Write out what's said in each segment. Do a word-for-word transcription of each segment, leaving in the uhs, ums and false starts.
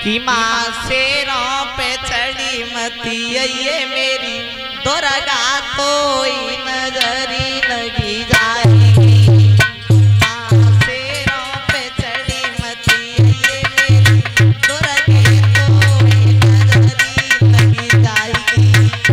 कि माँ शेरों पे चढ़ी मती ये मेरी दुर्गा तो नजरी लगी जाएगी। माँ शेरों पे चढ़ी मती ये मेरी दुर्गा तो नजरी लगी जाएगी।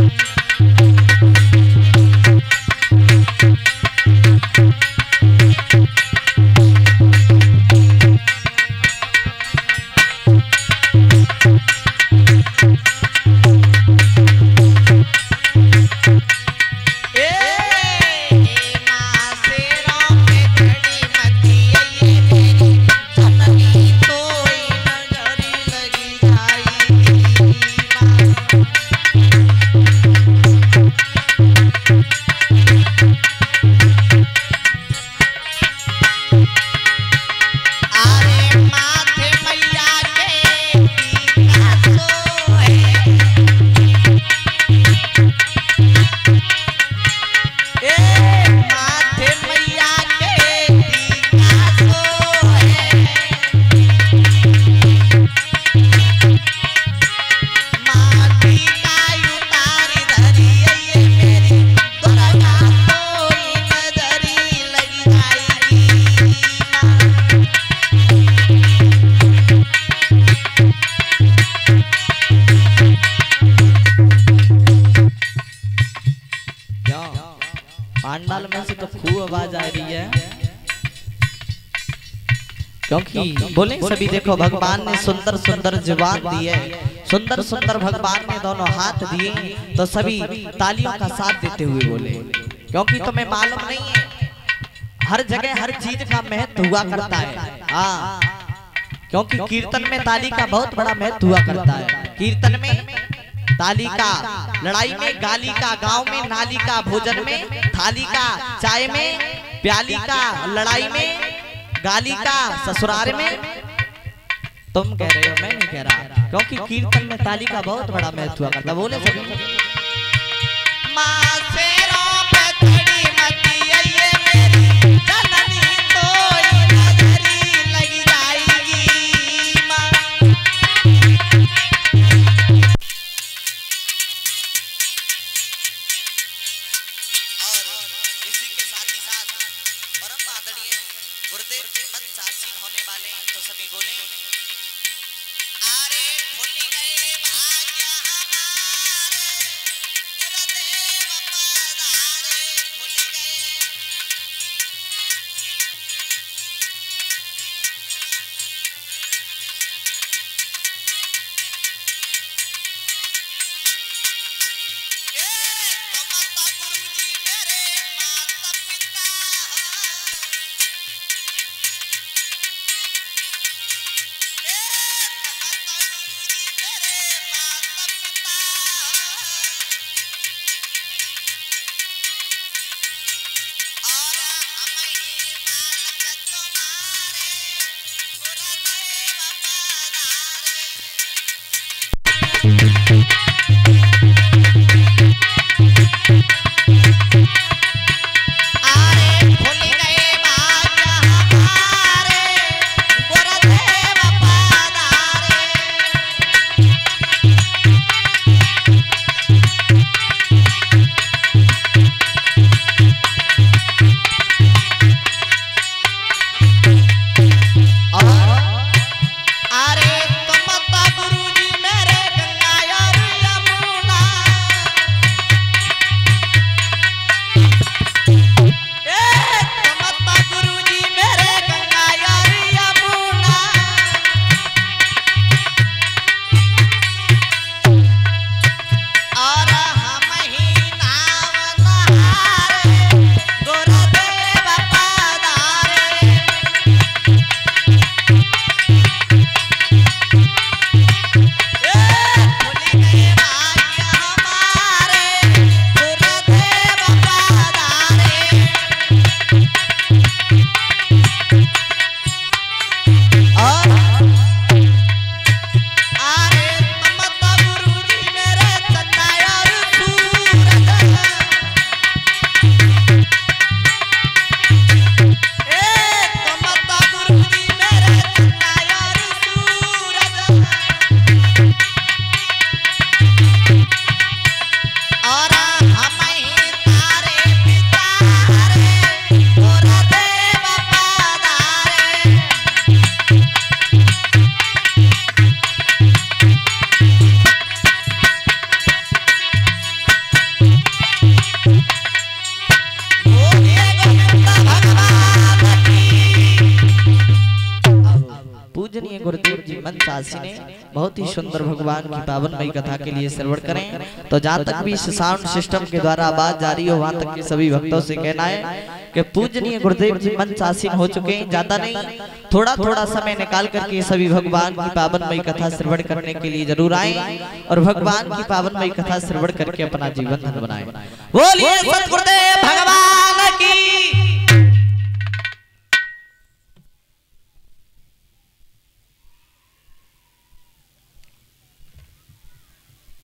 पांडाल में से तो खूब आवाज आ रही है, क्योंकि बोले सभी देखो भगवान ने सुंदर सुंदर जुबान दी है, सुंदर सुंदर भगवान ने दोनों हाथ दिए, तो सभी तालियों का साथ देते हुए बोले। क्योंकि तुम्हें मालूम नहीं है हर जगह हर चीज का महत्व हुआ करता है। हाँ, क्योंकि कीर्तन में ताली का बहुत बड़ा महत्व हुआ करता है। कीर्तन में ताली का, लड़ाई में गाली का, गांव में नाली का, भोजन में थाली का, चाय में प्याली का, लड़ाई में गाली का, ससुराल में। तुम कह रहे हो, मैं नहीं कह रहा, क्योंकि कीर्तन में ताली का बहुत बड़ा महत्व हुआ करता। बोले सभी माँ शेरों पे चढ़ी मती ये मेरी जननी तो नजरी लगी जाएगी। गुरुदेव जी मंच आसीन होने वाले, तो सभी बोले अरे खुल गए भाग्य हमारे गुरुदेव पधारे। सासी ने बहुत ही सुंदर भगवान की पावनमयी कथा के लिए श्रवण करें। तो जहाँ तक भी इस साउंड सिस्टम के द्वारा आवाज जारी हो वहां तक के सभी भक्तों से कहना है कि पूजनीय गुरुदेव जी मंच आसीन हो चुके हैं। ज्यादा नहीं, थोड़ा थोड़ा समय निकाल करके सभी भगवान की पावनमयी कथा श्रवण करने के लिए जरूर आए और भगवान की पावनमयी कथा श्रवण करके अपना जीवन धन्य बनाए। बोलिए सतगुरुदेव भगवान की।